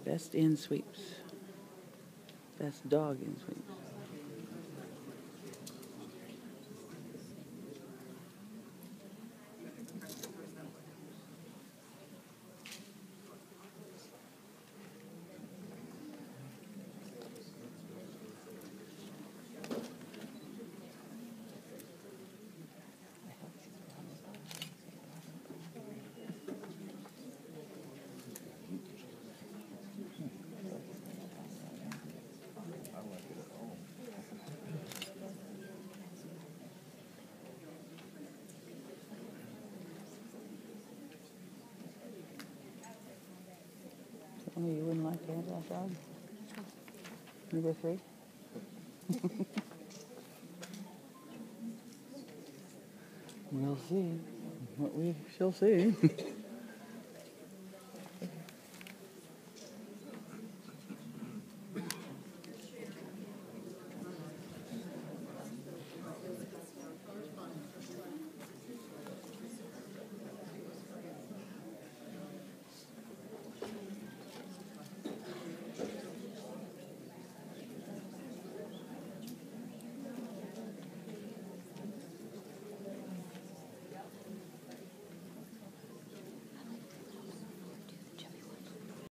Best in sweeps. Best dog in sweeps. Oh, you wouldn't like to have that dog? Number 3? We'll see. What we shall see.